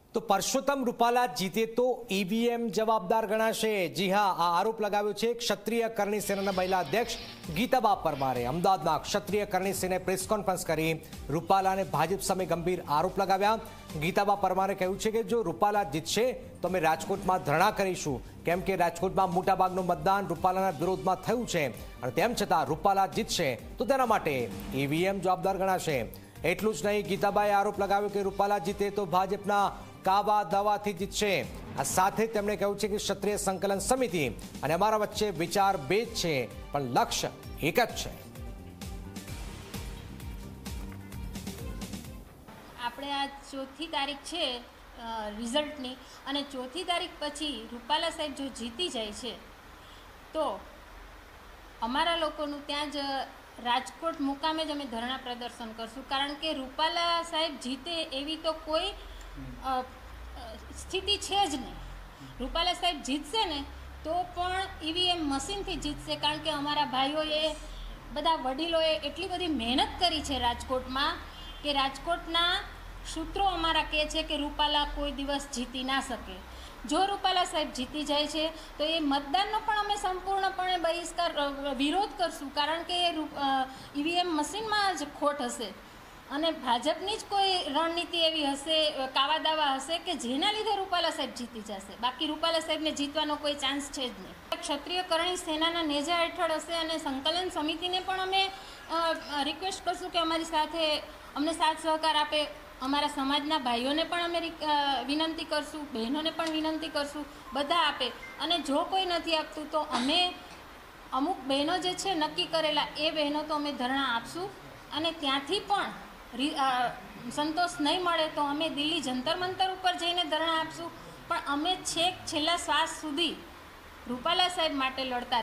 तो परसोत्तम रूपाला जीते तो ईवीएम जवाबदार गणाशे। जी हाँ, आ आरोप लगाव्यो छे क्षत्रिय करणी सेनाना महिला अध्यक्ष गीताबा परमारे। अमदावादना क्षत्रिय करणी सेने प्रेस कॉन्फ्रन्स करी रूपालाने भाजप सामे गंभीर आरोप लगाव्या। गीताबा परमारे कह्युं छे के जो रूपाला जीतशे तो अमे राजकोटमां धरણા करीशुं, केम के राजकोटमां मोटाभागनुं मतदान रूपालाना विरोधमां थयुं छे अने तेम छतां रूपाला जीतशे तो तेना माटे ईवीएम जवाबदार गणाशे। एटલું જ નહીં, ગીતાબાએ આરોપ લગાવ્યો કે રૂપાલા જીતે તો ભાજપના કાવા દાવાથી જીતશે। આ સાથે તેમણે કહ્યું છે કે ક્ષત્રિય સંકલન સમિતિ અને અમારા વચ્ચે વિચાર ભેદ છે પણ લક્ષ્ય એક જ છે। આપણે આ 4મી તારીખ છે રિઝલ્ટની, અને 4મી તારીખ પછી રૂપાલા સાહેબ જો જીતી જાય છે તો અમારા લોકોનું ત્યાં જ રાજકોટ મુકામે જ અમે ધરણા પ્રદર્શન કરશું, કારણ કે રૂપાલા સાહેબ જીતે એવી તો કોઈ સ્થિતિ છે જ નહીં। રૂપાલા સાહેબ જીતશે ને તો પણ ઈવીએમ મશીનથી જીતશે, કારણ કે અમારા ભાઈઓએ બધા વડીલોએ એટલી બધી મહેનત કરી છે રાજકોટમાં કે રાજકોટના સૂત્રો અમારા કહે છે કે રૂપાલા કોઈ દિવસ જીતી ના શકે। જો રૂપાલા સાહેબ જીતી જાય છે તો એ મતદાનનો પણ અમે સંપૂર્ણપણે બહિષ્કાર વિરોધ કરશું, કારણ કે ઈવીએમ મશીનમાં જ ખોટ હશે અને ભાજપની જ કોઈ રણનીતિ એવી હશે, કાવા દાવા હશે કે જેના લીધે રૂપાલા સાહેબ જીતી જશે। બાકી રૂપાલા સાહેબને જીતવાનો કોઈ ચાન્સ છે જ નહીં। ક્ષત્રિય કરણી સેનાના નેજા હેઠળ હશે અને સંકલન સમિતિને પણ અમે રિક્વેસ્ટ કરશું કે અમારી સાથે અમને સાથ સહકાર આપે। અમારા સમાજના ભાઈઓને પણ અમે વિનંતી કરશું, બહેનોને પણ વિનંતી કરશું, બધા આપે। અને જો કોઈ નથી આપતું તો અમે અમુક બહેનો જે છે નક્કી કરેલા એ બહેનો તો અમે ધરણા આપશું, અને ત્યાંથી પણ સંતોષ નહીં મળે તો અમે દિલ્હી જંતર મંતર ઉપર જઈને ધરણા આપશું, પણ અમે છેલ્લા શ્વાસ સુધી રૂપાલા સાહેબ માટે લડતા